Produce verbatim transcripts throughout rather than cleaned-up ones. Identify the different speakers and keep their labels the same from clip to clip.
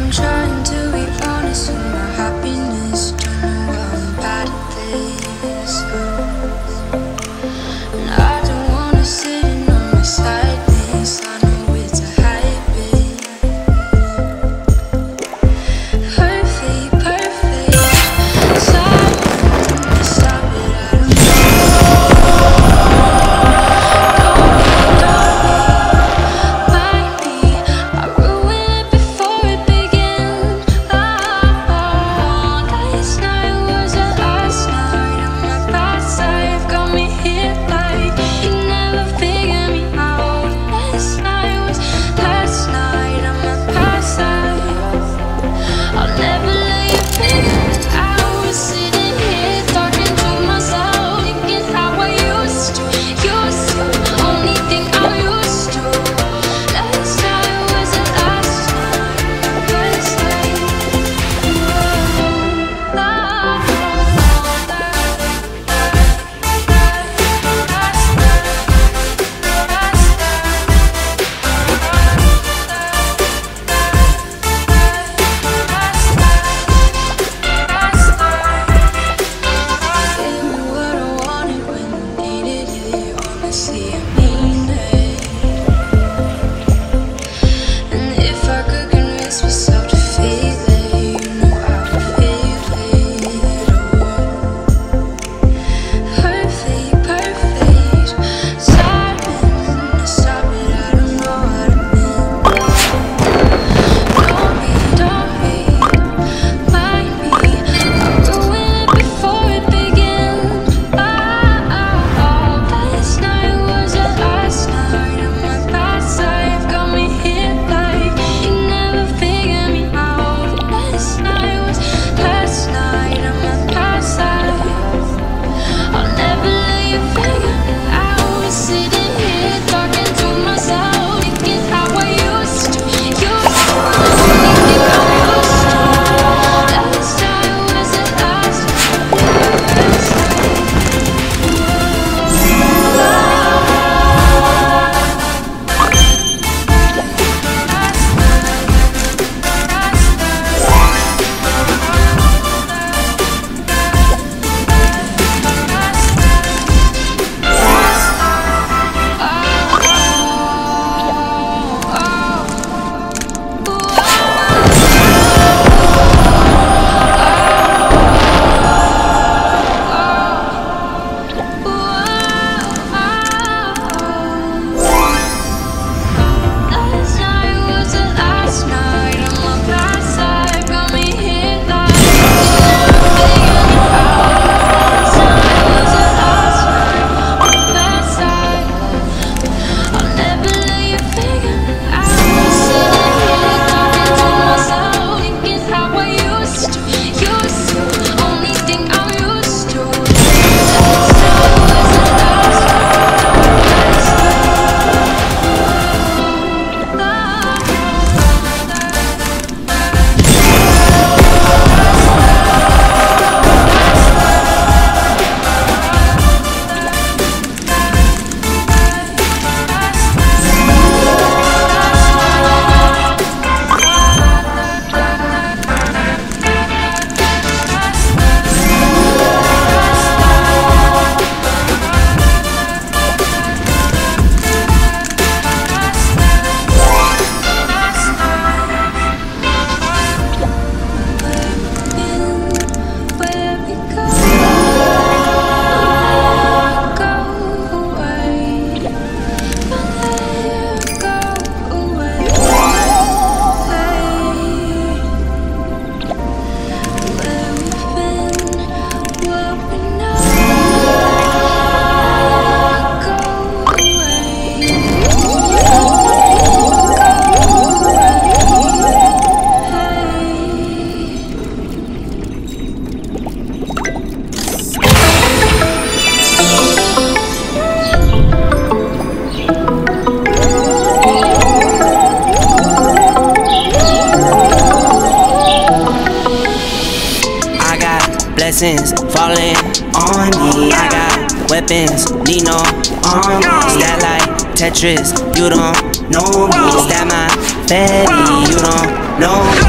Speaker 1: blessings falling on me. I got weapons, need no armor. Is that like Tetris? You don't know me. Is that my fatty? You don't know me.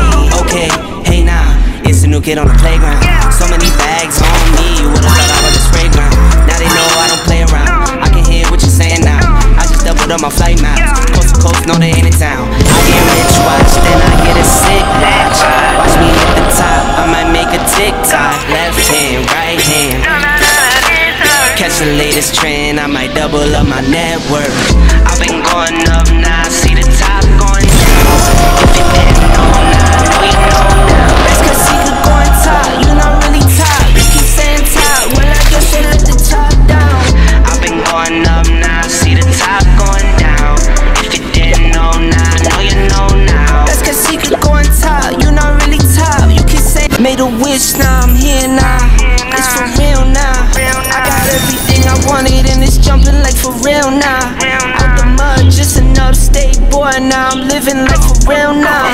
Speaker 1: okay, hey now, it's a new kid on the playground. So many bags on me, you would've thought I was just fragrant. Now they know I don't play around. I can hear what you're saying now. I just doubled up my flight miles. Coast to coast, no they ain't in town. I get rich, watch, then I get a sick watch. Watch me hit the top, I might make a TikTok. Left hand, right hand. Catch the latest trend, I might double up my net worth. I've been going up now, see the top going down. If you didn't know now, know you know now. That's cause he could go on top, you not really top. You keep saying top, well I guess you let the top down. I've been going up now, see the top going down. If you didn't know now, know you know now. That's cause he could go on top, you not really top. You keep saying made a wish, now I'm here now. It's for real now. I got everything I wanted and it's jumping like for real now. Out the mud, just an upstate boy now. I'm living like for real now.